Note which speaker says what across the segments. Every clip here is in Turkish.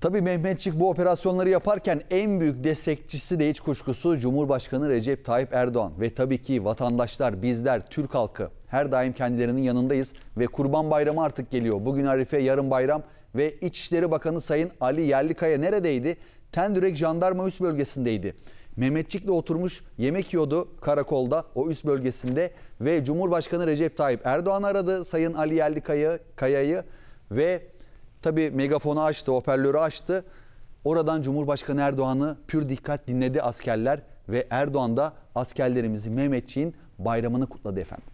Speaker 1: Tabii Mehmetçik bu operasyonları yaparken en büyük destekçisi de hiç kuşkusu Cumhurbaşkanı Recep Tayyip Erdoğan. Ve tabii ki vatandaşlar, bizler, Türk halkı her daim kendilerinin yanındayız. Ve Kurban Bayramı artık geliyor. Bugün Arife, yarın bayram ve İçişleri Bakanı Sayın Ali Yerlikaya neredeydi? Tendürek Jandarma Üst Bölgesi'ndeydi. Mehmetçik'le oturmuş yemek yiyordu karakolda, o üst bölgesinde ve Cumhurbaşkanı Recep Tayyip Erdoğan aradı Sayın Ali Yerlikaya'yı ve tabii megafonu açtı, hoparlörü açtı. Oradan Cumhurbaşkanı Erdoğan'ı pür dikkat dinledi askerler ve Erdoğan da askerlerimizi Mehmetçik'in bayramını kutladı efendim.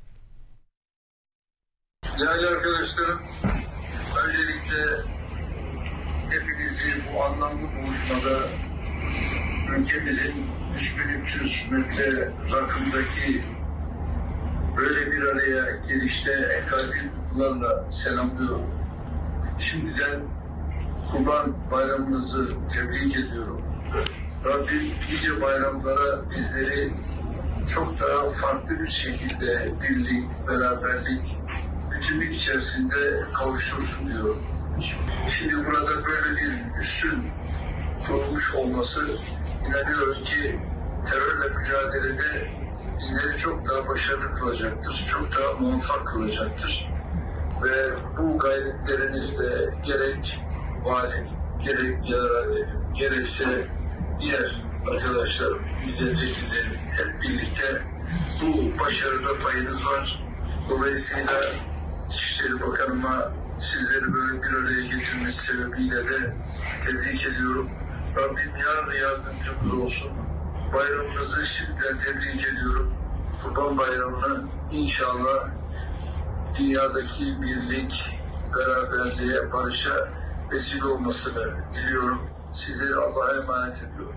Speaker 2: Değerli arkadaşlarım, öncelikle hepinizi bu anlamlı buluşmada ülkemizin 3300 metre rakımdaki böyle bir araya gelişte en kalbi duygularla selamlıyorum. Şimdiden Kurban Bayramınızı tebrik ediyorum. Rabbim nice bayramlara bizleri çok daha farklı bir şekilde birlik, beraberlik, bütünlük içerisinde kavuştursun diyorum. Şimdi burada böyle bir üssün kurulmuş olması inanıyorum ki terörle mücadelede bizleri çok daha başarılı kılacaktır, çok daha muvaffak kılacaktır. Ve bu gayretlerinizle gerek vali, gerek generallerim, gerekse diğer arkadaşlar, milletvekillerim hep birlikte bu başarıda payınız var. Dolayısıyla İçişleri Bakanıma sizleri böyle bir araya getirmesi sebebiyle de tebrik ediyorum. Rabbim yar yardımcımız olsun. Bayramınızı şimdiden tebrik ediyorum. Kurban Bayramı'nı inşallah dünyadaki birlik, beraberliğe, barışa vesile olmasını diliyorum. Sizleri Allah'a emanet ediyorum.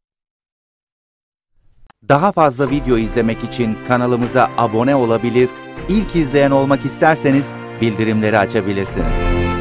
Speaker 3: Daha fazla video izlemek için kanalımıza abone olabilir, ilk izleyen olmak isterseniz bildirimleri açabilirsiniz.